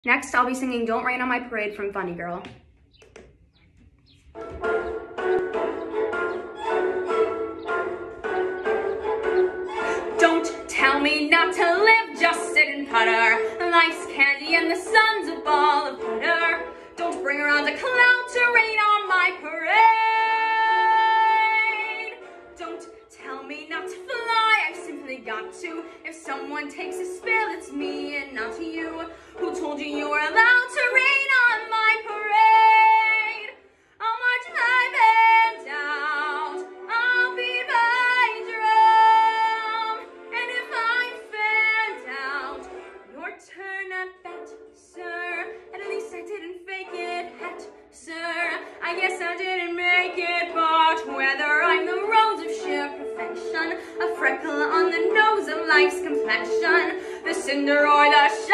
Next, I'll be singing Don't Rain on My Parade from Funny Girl. Don't tell me not to live, just sit and putter. Life's candy and the sun's a ball of butter. Don't bring around a cloud to rain on my parade. Don't tell me not to fly, I've simply got to. If someone takes a spill, it's me and not you. Who told you you're allowed to rain on my parade? I'll march my band out, I'll beat my drum. And if I'm fanned out, your turn at bat, sir. At least I didn't fake it, hat, sir. I guess I didn't make it, but whether I'm the rose of sheer perfection, a freckle on the nose of life's complexion, the cinder or the